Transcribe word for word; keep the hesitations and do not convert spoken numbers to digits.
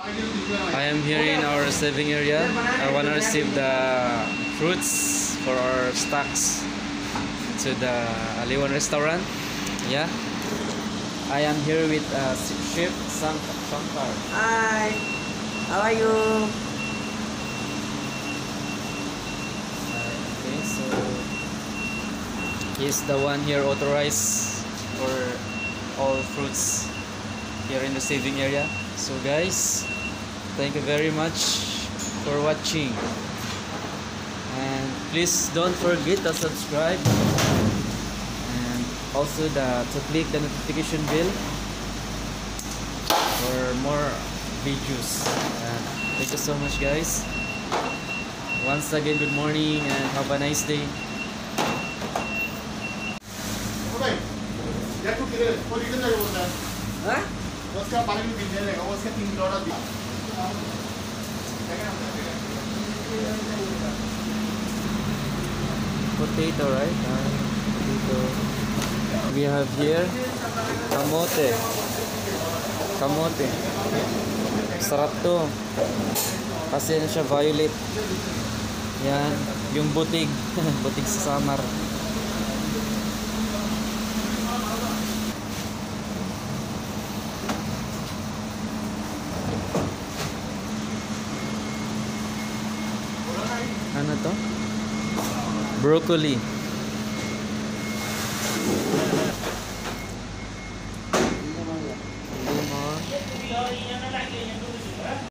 I am here in our receiving area. I want to receive the fruits for our stocks to the Liwan restaurant. Yeah. I am here with uh, Chef Shankar. Hi. How are you? Okay, so he's the one here authorized for all fruits here in the receiving area. So guys, thank you very much for watching, and please don't forget to subscribe and also the to click the notification bell for more videos. And thank you so much guys. Once again, good morning and have a nice day. Huh? Potato, right? Uh, potato. We have here kamote. Kamote. Sarap to. Kasi na siya violet. Yan. Yung butig. Butig sa samar. Ano to? Broccoli.